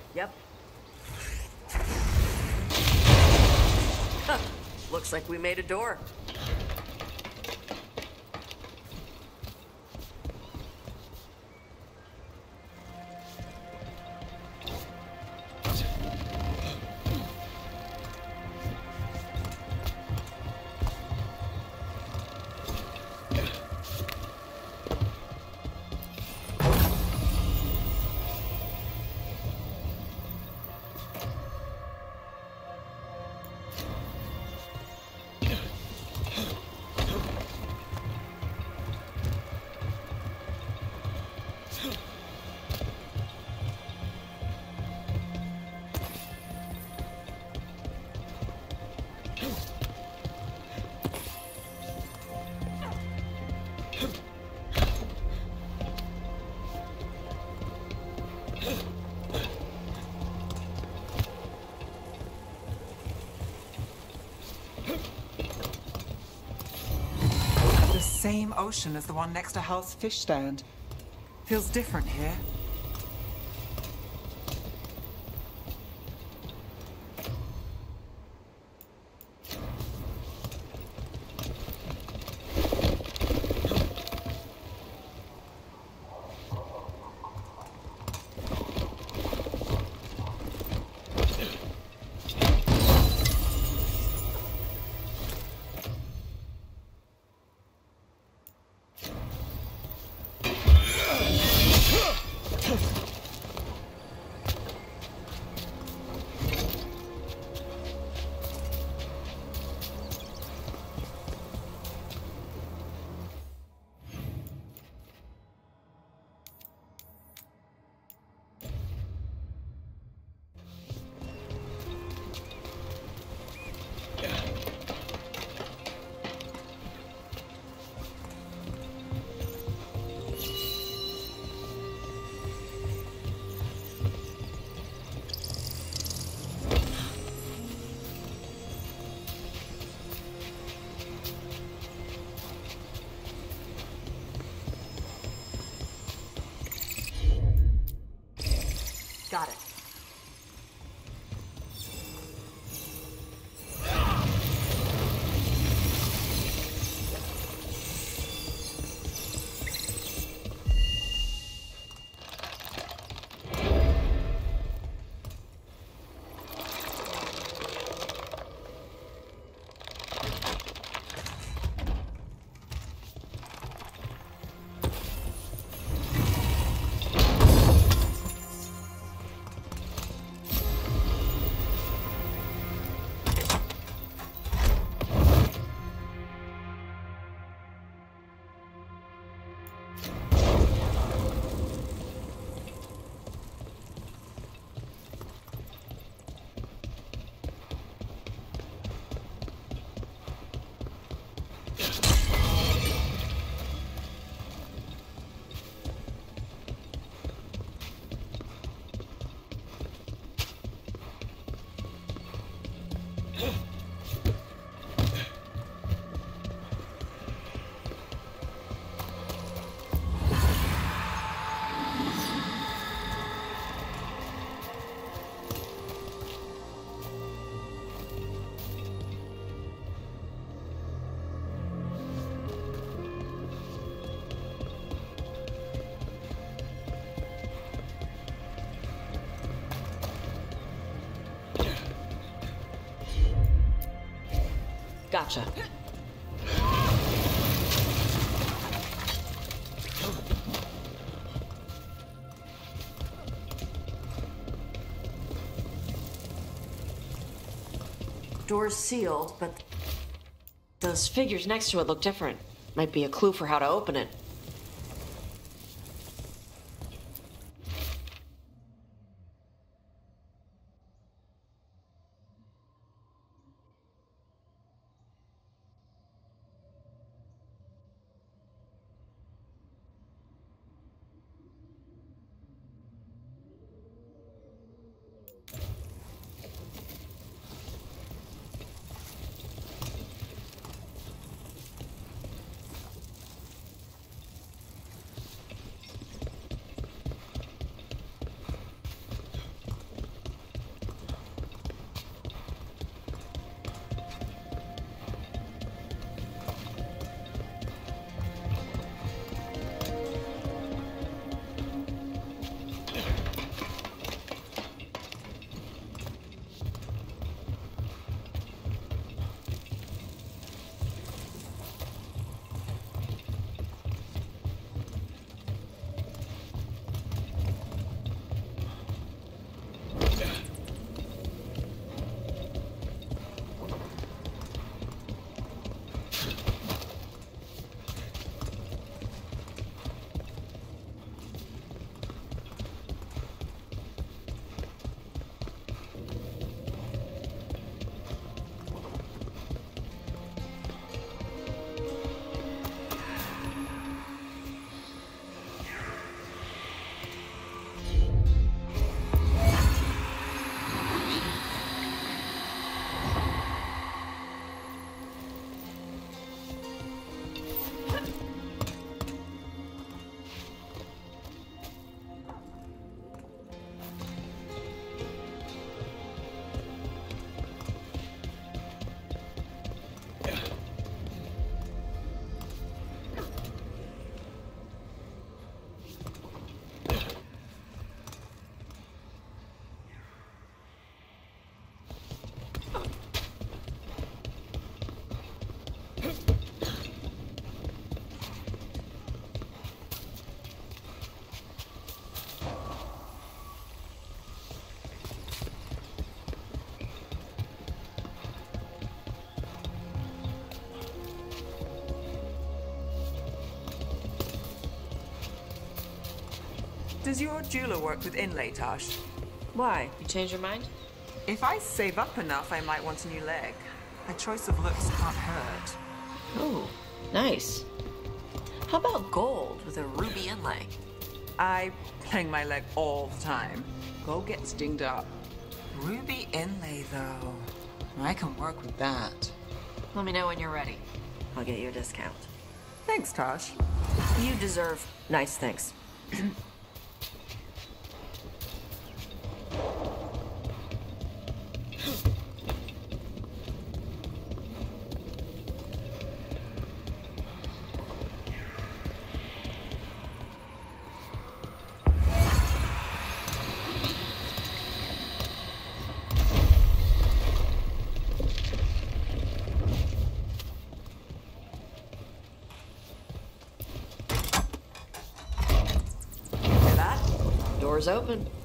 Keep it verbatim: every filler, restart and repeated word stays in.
Yep. Huh. Looks like we made a door. Same ocean as the one next to Hal's fish stand. Feels different here. Got it. Gotcha. Door's sealed, but those figures next to it look different. Might be a clue for how to open it. Does your jeweler work with inlay, Tosh? Why? You change your mind? If I save up enough, I might want a new leg. A choice of looks can't hurt. Oh, nice. How about gold with a ruby inlay? I bang my leg all the time. Gold gets dinged up. Ruby inlay, though. I can work with that. Let me know when you're ready. I'll get you a discount. Thanks, Tosh. You deserve nice things. Door's open.